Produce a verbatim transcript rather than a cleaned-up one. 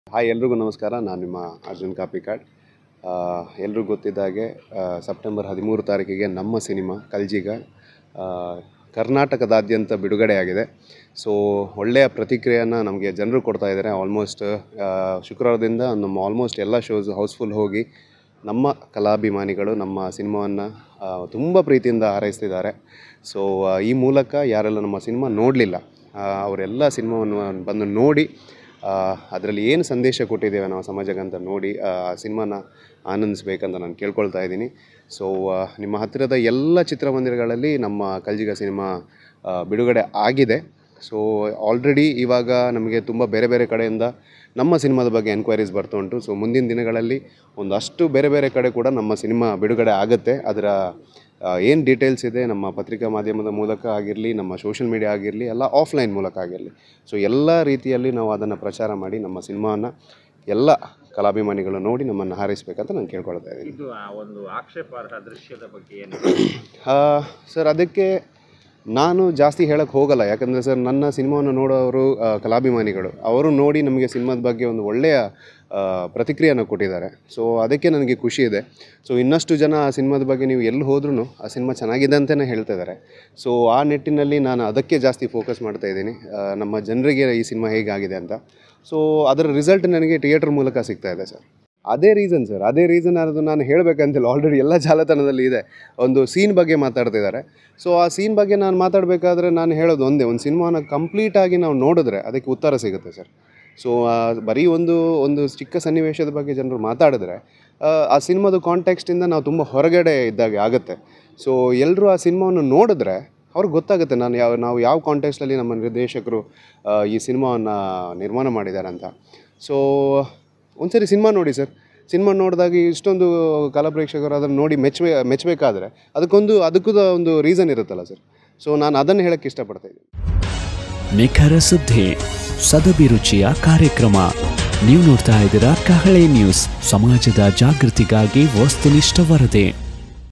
Hi ಎಲ್ರಿಗೂ ನಮಸ್ಕಾರ. ನಾನು ನಿಮ್ಮ ಅರ್ಜುನ್ ಕಾಪಿಕಾಡ್. ಎಲ್ರಿಗೂ ಗೊತ್ತಿದ್ದಾಗೆ ಸೆಪ್ಟೆಂಬರ್ ಹದಿಮೂರು ತಾರೀಕಿಗೆ ನಮ್ಮ ಸಿನಿಮಾ ಕಲ್ಜಿಗ ಕರ್ನಾಟಕದಾದ್ಯಂತ ಬಿಡುಗಡೆಯಾಗಿದೆ. ಸೊ ಒಳ್ಳೆಯ ಪ್ರತಿಕ್ರಿಯೆಯನ್ನು ನಮಗೆ ಜನರು ಕೊಡ್ತಾ ಇದ್ದಾರೆ. ಆಲ್ಮೋಸ್ಟ್ ಶುಕ್ರವಾರದಿಂದ ನಮ್ಮ ಆಲ್ಮೋಸ್ಟ್ ಎಲ್ಲ ಶೋಸ್ ಹೌಸ್ಫುಲ್ ಹೋಗಿ ನಮ್ಮ ಕಲಾಭಿಮಾನಿಗಳು ನಮ್ಮ ಸಿನಿಮಾವನ್ನು ತುಂಬ ಪ್ರೀತಿಯಿಂದ ಹಾರೈಸ್ತಿದ್ದಾರೆ. ಸೊ ಈ ಮೂಲಕ ಯಾರೆಲ್ಲ ನಮ್ಮ ಸಿನಿಮಾ ನೋಡಲಿಲ್ಲ ಅವರೆಲ್ಲ ಸಿನಿಮಾವನ್ನು ಬಂದು ನೋಡಿ ಅದರಲ್ಲಿ ಏನು ಸಂದೇಶ ಕೊಟ್ಟಿದ್ದೇವೆ ನಾವು ಸಮಾಜಕ್ಕಂತ ನೋಡಿ ಆ ಸಿನಿಮಾನ ಆನಂದಿಸಬೇಕಂತ ನಾನು ಕೇಳ್ಕೊಳ್ತಾ ಇದ್ದೀನಿ. ಸೊ ನಿಮ್ಮ ಹತ್ತಿರದ ಎಲ್ಲ ಚಿತ್ರಮಂದಿರಗಳಲ್ಲಿ ನಮ್ಮ ಕಲ್ಜಿಗ ಸಿನಿಮಾ ಬಿಡುಗಡೆ ಆಗಿದೆ. ಸೊ ಆಲ್ರೆಡಿ ಇವಾಗ ನಮಗೆ ತುಂಬ ಬೇರೆ ಬೇರೆ ಕಡೆಯಿಂದ ನಮ್ಮ ಸಿನಿಮಾದ ಬಗ್ಗೆ ಎನ್ಕ್ವೈರೀಸ್ ಬರ್ತಾ ಉಂಟು. ಸೊ ಮುಂದಿನ ದಿನಗಳಲ್ಲಿ ಒಂದಷ್ಟು ಬೇರೆ ಬೇರೆ ಕಡೆ ಕೂಡ ನಮ್ಮ ಸಿನಿಮಾ ಬಿಡುಗಡೆ ಆಗುತ್ತೆ. ಅದರ ಏನು ಡೀಟೇಲ್ಸ್ ಇದೆ ನಮ್ಮ ಪತ್ರಿಕಾ ಮಾಧ್ಯಮದ ಮೂಲಕ ಆಗಿರಲಿ, ನಮ್ಮ ಸೋಷಿಯಲ್ ಮೀಡಿಯಾ ಆಗಿರಲಿ, ಎಲ್ಲ ಆಫ್ಲೈನ್ ಮೂಲಕ ಆಗಿರಲಿ, ಸೊ ಎಲ್ಲ ರೀತಿಯಲ್ಲಿ ನಾವು ಅದನ್ನು ಪ್ರಚಾರ ಮಾಡಿ ನಮ್ಮ ಸಿನಿಮಾವನ್ನು ಎಲ್ಲ ಕಲಾಭಿಮಾನಿಗಳು ನೋಡಿ ನಮ್ಮನ್ನು ಹಾರೈಸಬೇಕಂತ ನಾನು ಕೇಳ್ಕೊಳ್ತಾ ಇದ್ದೀನಿ. ಇದು ಒಂದು ಆಕ್ಷೇಪಾರ್ಹ ದೃಶ್ಯದ ಬಗ್ಗೆ ಏನು ಸರ್, ಅದಕ್ಕೆ ನಾನು ಜಾಸ್ತಿ ಹೇಳಕ್ಕೆ ಹೋಗಲ್ಲ. ಯಾಕಂದರೆ ಸರ್, ನನ್ನ ಸಿನಿಮಾವನ್ನು ನೋಡೋರು ಕಲಾಭಿಮಾನಿಗಳು, ಅವರು ನೋಡಿ ನಮಗೆ ಸಿನಿಮಾದ ಬಗ್ಗೆ ಒಂದು ಒಳ್ಳೆಯ ಪ್ರತಿಕ್ರಿಯೆಯನ್ನು ಕೊಟ್ಟಿದ್ದಾರೆ. ಸೊ ಅದಕ್ಕೆ ನನಗೆ ಖುಷಿ ಇದೆ. ಸೊ ಇನ್ನಷ್ಟು ಜನ ಆ ಸಿನಿಮಾದ ಬಗ್ಗೆ ನೀವು ಎಲ್ಲಿ ಹೋದ್ರೂ ಆ ಸಿನಿಮಾ ಚೆನ್ನಾಗಿದೆ ಅಂತಲೇ ಹೇಳ್ತಿದ್ದಾರೆ. ಸೊ ಆ ನಿಟ್ಟಿನಲ್ಲಿ ನಾನು ಅದಕ್ಕೆ ಜಾಸ್ತಿ ಫೋಕಸ್ ಮಾಡ್ತಾ ಇದ್ದೀನಿ, ನಮ್ಮ ಜನರಿಗೆ ಈ ಸಿನಿಮಾ ಹೇಗಾಗಿದೆ ಅಂತ. ಸೊ ಅದರ ರಿಸಲ್ಟ್ ನನಗೆ ಥಿಯೇಟ್ರ್ ಮೂಲಕ ಸಿಗ್ತಾ ಇದೆ ಸರ್. ಅದೇ ರೀಸನ್ ಸರ್, ಅದೇ ರೀಸನ್ ಅದು ನಾನು ಹೇಳಬೇಕಂತಿಲ್ಲ. ಆಲ್ರೆಡಿ ಎಲ್ಲ ಜಾಲತಾಣದಲ್ಲಿ ಇದೆ. ಒಂದು ಸೀನ್ ಬಗ್ಗೆ ಮಾತಾಡ್ತಿದ್ದಾರೆ. ಸೊ ಆ ಸೀನ್ ಬಗ್ಗೆ ನಾನು ಮಾತಾಡಬೇಕಾದ್ರೆ ನಾನು ಹೇಳೋದು ಒಂದೇ, ಒಂದು ಸಿನಿಮಾನ ಕಂಪ್ಲೀಟಾಗಿ ನಾವು ನೋಡಿದ್ರೆ ಅದಕ್ಕೆ ಉತ್ತರ ಸಿಗುತ್ತೆ ಸರ್. ಸೊ ಬರೀ ಒಂದು ಒಂದು ಚಿಕ್ಕ ಸನ್ನಿವೇಶದ ಬಗ್ಗೆ ಜನರು ಮಾತಾಡಿದ್ರೆ ಆ ಸಿನಿಮಾದ ಕಾಂಟೆಕ್ಸ್ಟಿಂದ ನಾವು ತುಂಬ ಹೊರಗಡೆ ಇದ್ದಾಗೆ ಆಗುತ್ತೆ. ಸೊ ಎಲ್ಲರೂ ಆ ಸಿನಿಮಾವನ್ನು ನೋಡಿದ್ರೆ ಅವ್ರಿಗೆ ಗೊತ್ತಾಗುತ್ತೆ ನಾನು ಯಾವ ನಾವು ಯಾವ ಕಾಂಟೆಕ್ಸ್ಟಲ್ಲಿ ನಮ್ಮ ನಿರ್ದೇಶಕರು ಈ ಸಿನಿಮಾವನ್ನು ನಿರ್ಮಾಣ ಮಾಡಿದ್ದಾರೆ ಅಂತ. ಸೊ ಒಂದ್ಸರಿ ಸಿನಿಮಾ ನೋಡಿ ಸರ್. ಸಿನಿಮಾ ನೋಡಿದಾಗ ಇಷ್ಟೊಂದು ಕಲಾ ಪ್ರೇಕ್ಷಕರು ಅದನ್ನು ನೋಡಿ ಮೆಚ್ಚಬೇ ಮೆಚ್ಚಬೇಕಾದ್ರೆ ಅದಕ್ಕೊಂದು ಅದಕ್ಕೂ ಒಂದು ರೀಸನ್ ಇರುತ್ತಲ್ಲ ಸರ್. ಸೊ ನಾನು ಅದನ್ನು ಹೇಳೋಕ್ಕೆ ಇಷ್ಟಪಡ್ತಾಯಿದ್ದೀನಿ. ನಿಖರ ಸುದ್ದಿ, ಸದಭಿರುಚಿಯ ಕಾರ್ಯಕ್ರಮ. ನೀವು ನೋಡ್ತಾ ಇದ್ದೀರಾ ಕಹಳೆ ನ್ಯೂಸ್, ಸಮಾಜದ ಜಾಗೃತಿಗಾಗಿ ವಸ್ತುನಿಷ್ಠ ವರದಿ.